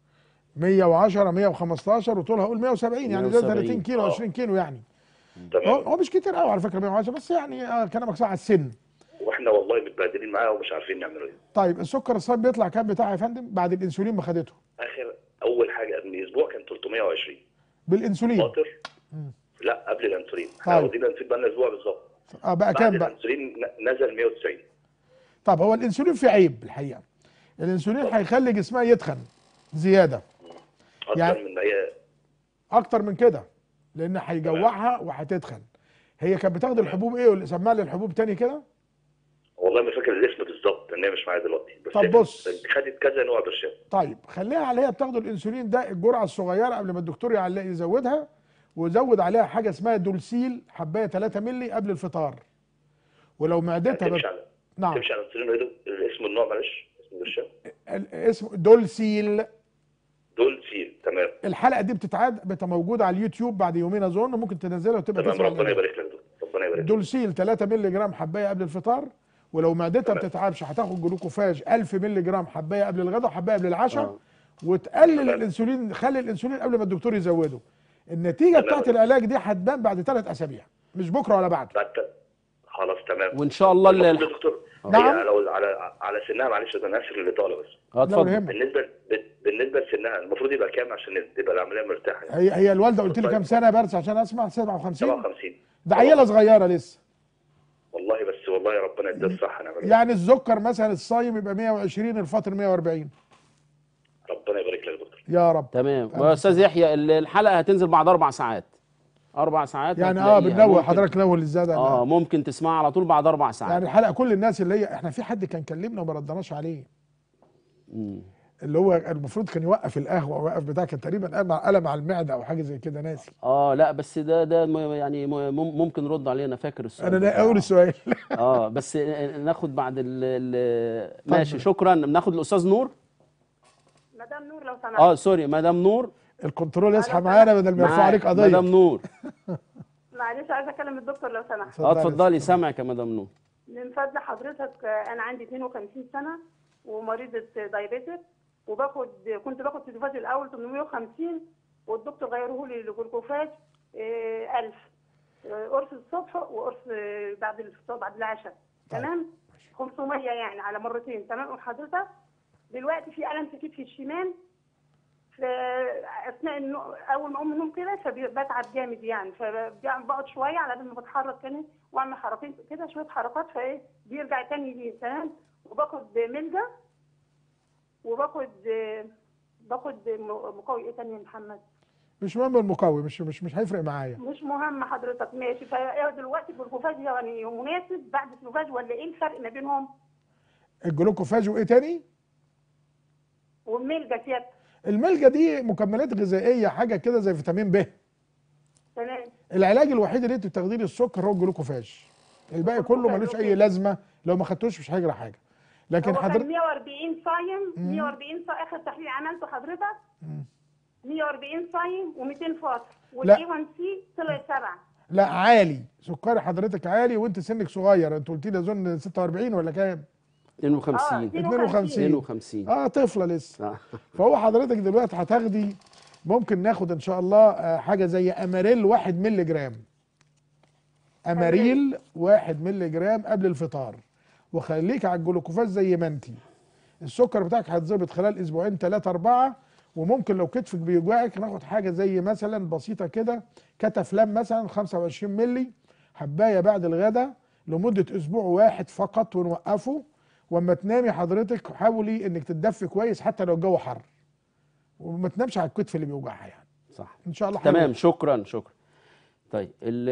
110 115 وطولها قول 170 يعني ده 30 كيلو 20 كيلو يعني. هو مش كتير قوي على فكره 110، بس يعني كلامك صح على السن. واحنا والله متبهدلين معاها ومش عارفين نعمل ايه. طيب السكر الصايم بيطلع كام بتاعها يا فندم بعد الانسولين ما خدته؟ اول حاجه من اسبوع كان 320 بالانسولين. باطر. لا قبل الانسولين. طيب. واخدين الانسولين بقى لنا اسبوع بالظبط. بقى كام بقى؟ الانسولين نزل 190. طب هو الانسولين فيه عيب الحقيقه. الانسولين هيخلي جسمها يتخن زياده. اكتر من هي اكتر من كده، لان هيجوعها وهتتخن. هي كانت بتاخد الحبوب ايه واللي سماها لي الحبوب تاني كده؟ والله ما فاكر الاسم بالظبط لان هي مش معايا دلوقتي. بس طب بص، خدت كذا نوع برشام. طيب خليها على هي بتاخد الانسولين ده الجرعه الصغيره قبل ما الدكتور يزودها، وزود عليها حاجه اسمها دولسيل حبايه 3 مللي قبل الفطار. ولو معدتها نعم تمشي على الانسولين. اسم النوع معلش اسم البرشام اسمه دولسيل. دولسيل تمام. الحلقه دي بتبقى موجوده على اليوتيوب بعد يومين اظن، ممكن تنزلها وتبقى تمام. ربنا يبارك لك ربنا يبارك لك. دولسيل 3 مللي جرام حبايه قبل الفطار. ولو معدتها ما بتتعبش هتاخد جلوكوفاج 1000 مللي جرام حبايه قبل الغداء وحبايه قبل العشاء. وتقلل الانسولين، خلي الانسولين قبل ما الدكتور يزوده. النتيجه بتاعت العلاج دي هتبان بعد 3 اسابيع، مش بكره ولا بعد. خلاص تمام. وان شاء الله الدكتور نعم. هي لو على سنها، معلش انا اسف للاطاله بس. اتفضل. بالنسبه لسنها المفروض يبقى كام عشان تبقى العمليه مرتاحه يعني؟ هي الوالده قلت لي كام سنه يا بارس عشان اسمع؟ 57. 57. ده عيله صغيره لسه. والله بس والله ربنا يديها الصحه. نعم. يعني السكر مثلا الصايم يبقى 120، الفاطر 140. ربنا يبارك لك يا دكتور. يا رب. تمام. واستاذ يحيى الحلقه هتنزل بعد 4 ساعات. 4 ساعات يعني بننوه حضرتك، نوه للزياده. ممكن تسمعها على طول بعد 4 ساعات. يعني الحلقه كل الناس اللي هي احنا في حد كان كلمنا وما ردناش عليه. اللي هو المفروض كان يوقف القهوه او يوقف بتاع، كان تقريبا قلم على المعده او حاجه زي كده، ناسي. لا بس ده يعني ممكن رد عليه. انا فاكر السؤال. انا اقول السؤال. بس ناخد بعد ماشي. شكرا. ناخد الاستاذ نور. مدام نور لو سمحت. سوري مدام نور. الكنترول يصحى معانا بدل ما يرفع عليك قضيه. مدام نور. معلش عايزه اكلم الدكتور لو سمحت. اتفضلي سامعك يا مدام نور. من فضل حضرتك، انا عندي 52 سنه ومريضه دايابيتس، كنت باخد سيدوفاج الاول 850، والدكتور غيره لي لجلوكوفاج 1000 قرص الصبح وقرص بعد الفطار بعد العشاء. تمام. 500 يعني على مرتين. تمام. وحضرتك دلوقتي في الم في كتفي الشمال في اثناء اول ما اقوم من النوم كده، فبتعب جامد يعني، فبقعد شويه على قد ما بتحرك كده واعمل حركات كده، شويه حركات، فايه بيرجع تاني ليه. تمام. وباخد ملجا وباخد مقوي. ايه تاني يا محمد؟ مش مهم المقوي، مش هيفرق معايا. مش مهم حضرتك. ماشي. فدلوقتي الجلوكوفاج يعني مناسب بعد السلوفاج ولا ايه الفرق ما بينهم؟ الجلوكوفاج وايه تاني؟ والملجا كده. الملجا دي مكملات غذائيه، حاجه كده زي فيتامين ب. تمام. العلاج الوحيد اللي انت بتاخديه للسكر هو الجلوكوفاج. الباقي كله ملوش اي لازمه، لو ما خدتوش مش هيجرى حاجه. لكن حضرتك 140 صايم، 140 صايم اخر تحليل عملته حضرتك 140 صايم و200 فاطر، والاي 1 سي طلع 7. لا عالي، سكري حضرتك عالي وانت سنك صغير. انت قلت لي اظن 46 ولا كام؟ 52. طفله لسه. فهو حضرتك دلوقتي هتاخدي، ممكن ناخد ان شاء الله حاجه زي اماريل 1 مللي جرام. اماريل 1 مللي جرام قبل الفطار، وخليك على الجلوكوفاج زي ما انت. السكر بتاعك هيتظبط خلال اسبوعين 3 4. وممكن لو كتفك بيوجعك ناخد حاجه زي مثلا بسيطه كده، كتافلام مثلا 25 مللي، حبايه بعد الغداء لمده اسبوع واحد فقط ونوقفه. واما تنامي حضرتك حاولي انك تتدفي كويس حتى لو الجو حر، وما تنامش على الكتف اللي بيوجعها يعني. صح ان شاء الله. تمام. شكرا. طيب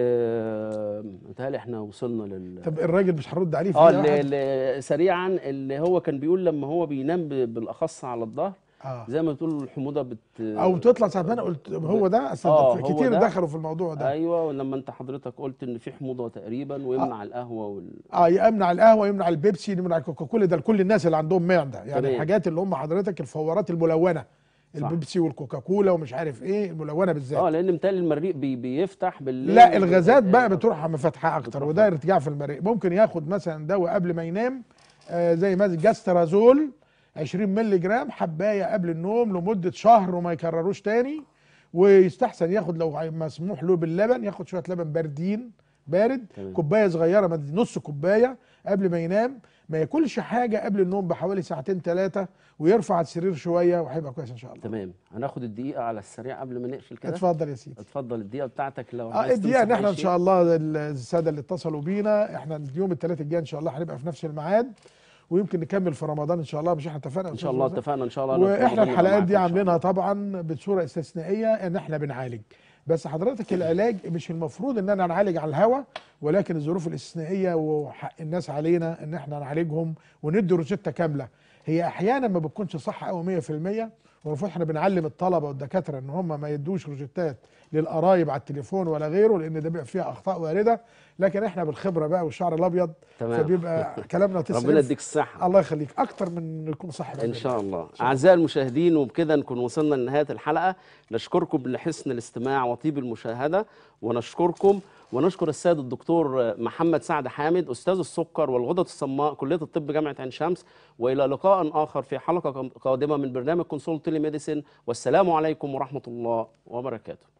متهيألي احنا وصلنا طب الراجل مش هنرد عليه في سريعا. اللي هو كان بيقول لما هو بينام بالاخص على الظهر، زي ما بتقول الحموضه او بتطلع ساعه ما انا قلت هو ده كتير دخلوا في الموضوع ده. ايوه. ولما انت حضرتك قلت ان في حموضه تقريبا، ويمنع القهوه يمنع القهوه، يمنع البيبسي، يمنع الكوكاكولا. ده لكل الناس اللي عندهم معده يعني. تمام. الحاجات اللي هم حضرتك الفورات الملونه، البيبسي والكوكاكولا ومش عارف ايه الملونه بالذات. لان متهيألي المريء بيفتح بالليل. لا الغازات بقى بتروح مفتحه اكتر، وده ارتجاع في المريء. ممكن ياخد مثلا دواء قبل ما ينام زي مثلا جاسترازول 20 مللي جرام، حبايه قبل النوم لمده شهر وما يكرروش تاني. ويستحسن ياخد لو مسموح له باللبن، ياخد شويه لبن بارد. كوبايه صغيره، نص كوبايه قبل ما ينام. ما ياكلش حاجه قبل النوم بحوالي ساعتين 3، ويرفع السرير شويه وهيبقى كويس ان شاء الله. تمام. هناخد الدقيقه على السريع قبل ما نقفل كده. اتفضل يا سيدي. اتفضل الدقيقه بتاعتك لو عايز. الدقيقه ان احنا ان شاء الله الساده اللي اتصلوا بينا، احنا يوم الثلاث الجاي ان شاء الله هنبقى في نفس الميعاد، ويمكن نكمل في رمضان ان شاء الله. مش احنا اتفقنا؟ ان شاء الله اتفقنا ان شاء الله. واحنا الحلقات دي عاملينها طبعا بصوره استثنائيه ان احنا بنعالج. بس حضرتك العلاج مش المفروض ان انا نعالج على الهوا، ولكن الظروف الاستثنائيه وحق الناس علينا ان احنا نعالجهم وندي روشته كامله. هي احيانا ما بتكونش صح قوي 100%، والمفروض احنا بنعلم الطلبه والدكاتره ان هم ما يدوش روشتات للقرايب على التليفون ولا غيره، لان ده بيبقى فيها اخطاء وارده. لكن احنا بالخبره بقى والشعر الابيض، فبيبقى كلامنا تسعف. ربنا يديك الصحه. الله يخليك، اكتر من يكون صح ان شاء الله. اعزائي المشاهدين، وبكده نكون وصلنا لنهايه الحلقه. نشكركم لحسن الاستماع وطيب المشاهده، ونشكركم ونشكر السيد الدكتور محمد سعد حامد، استاذ السكر والغدد الصماء، كليه الطب جامعه عين شمس. والى لقاء اخر في حلقه قادمه من برنامج كونسول تيلي ميديسين، والسلام عليكم ورحمه الله وبركاته.